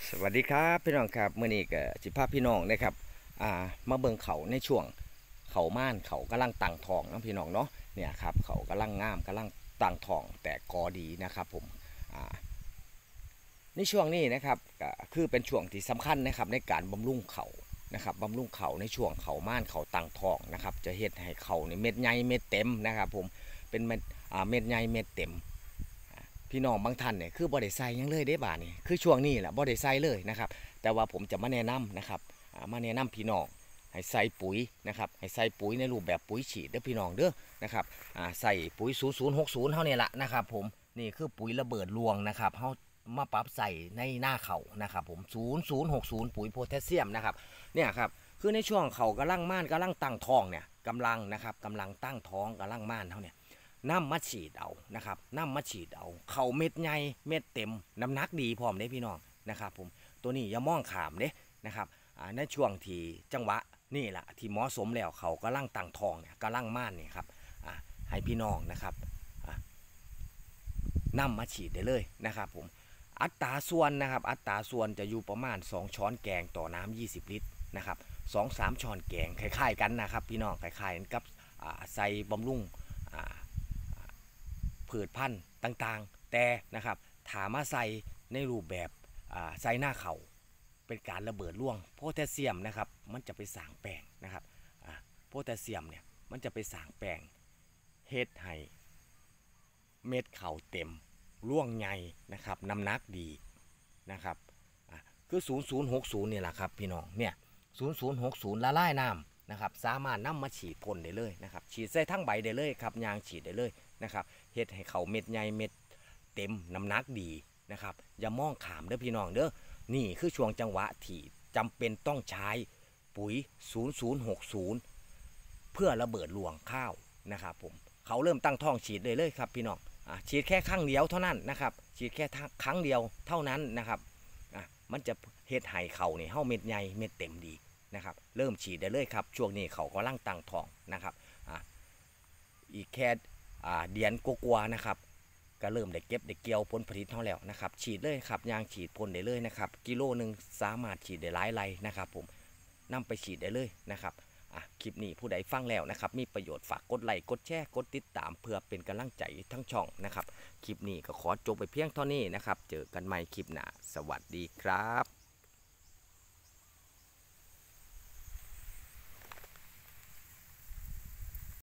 สวัสดีครับพี่น้องครับเมื่อนี้ก็สิพาพี่น้องนะครับมาเบิ่งเขาในช่วงเขาม่านเขากำลังตั้งทองนะพี่น้องเนาะเนี่ยครับเขากำลังงามกำลังตั้งทองแต่กอดีนะครับผมในช่วงนี้นะครับก็คือเป็นช่วงที่สำคัญนะครับในการบำรุงเขานะครับบำรุงเขาในช่วงเขาม่านเขาตั้งทองนะครับจะเฮ็ดให้เขาในเม็ดใหญ่เม็ดเต็มนะครับผมเป็นเม็ดใหญ่เม็ดเต็ม พี่น้องบางท่านเนี่ยคือบ่ได้ใส่ยังเลยได้บ่านี่คือช่วงนี้แหละบ่ได้ใส่เลยนะครับแต่ว่าผมจะมาแนะนำนะครับมาแนะนำพี่น้องให้ใส่ปุ๋ยนะครับให้ใส่ปุ๋ยในรูปแบบปุ๋ยฉีดเด้อพี่น้องเด้อนะครับใส่ปุ๋ย0060เท่านี้ละนะครับผมนี่คือปุ๋ยระเบิดรวงนะครับเฮามาปรับใส่ในหน้าเขานะครับผม0060ปุ๋ยโพแทสเซียมนะครับเนี่ยครับคือในช่วงเขากำลังม่านกำลังตั้งท้องเนี่ยกำลังนะครับกำลังตั้งท้องกำลังม่านเท่าเนี่ยน้ำมาฉีดเอานะครับน้ำมาฉีดเอาเขาเม็ดใหญ่เม็ดเต็มน้ำหนักดีพร้อมเด้พี่น้องนะครับผมตัวนี้อย่ามองขามเด้นะครับในช่วงที่จังหวะนี่แหละที่เหมาะสมแล้วเขากำลังตั้งท้องเนี่ยกำลังม่านเนี่ยครับให้พี่น้องนะครับนำมาฉีดได้เลยนะครับผมอัตราส่วนนะครับอัตราส่วนจะอยู่ประมาณ2ช้อนแกงต่อน้ำ20ลิตรนะครับ2-3ช้อนแกงคล้ายๆกันนะครับพี่น้องคล้ายๆกันกับใส่บำรุงพืชพันธุ์ต่างๆแต่นะครับถามาใส่ในรูปแบบใส่หน้าเขาเป็นการระเบิดร่วงโพแทสเซียมนะครับมันจะไปสร้างแป้งนะครับโพแทสเซียมเนี่ยมันจะไปสร้างแป้งเฮ็ดให้เม็ดเข่าเต็มร่วงใหญ่นะครับน้ำหนักดีนะครับคือ0060เนี่ยแหละครับพี่น้องเนี่ย0060ละลายน้ำนะครับสามารถนำมาฉีดพ่นได้เลยนะครับฉีดใส่ทั้งใบได้เลยครับยางฉีดได้เลยนะครับเฮ็ดให้เขาเม็ดใหญ่เม็ดเต็มน้ำหนักดีนะครับอย่ามองขามเด้อพี่น้องเด้อนี่คือช่วงจังหวะที่จำเป็นต้องใช้ปุ๋ย0060เพื่อระเบิดรวงข้าวนะครับผมเขาเริ่มตั้งท้องฉีดเลยครับพี่น้องฉีดแค่ครั้งเดียวเท่านั้นนะครับฉีดแค่ครั้งเดียวเท่านั้นนะครับมันจะเฮ็ดให้เขาเนี่ยเฮ้าเม็ดใหญ่เม็ดเต็มดีนะครับเริ่มฉีดได้เลยครับช่วงนี้เขากำลังตั้งท้องนะครับอีกแค่เดือนกว่าๆนะครับก็เริ่มได้เก็บได้เกี่ยวผลผลิตเท่าแล้วนะครับฉีดเลยครับยางฉีดพ่นได้เลยนะครับกิโลนึงสามารถฉีดได้หลายไร่นะครับผมนำไปฉีดได้เลยนะครับคลิปนี้ผู้ใดฟังแล้วนะครับมีประโยชน์ฝากกดไลค์กดแชร์กดติดตามเพื่อเป็นกำลังใจทั้งช่องนะครับคลิปนี้ก็ขอจบไปเพียงเท่านี้นะครับเจอกันใหม่คลิปหน้าสวัสดีครับ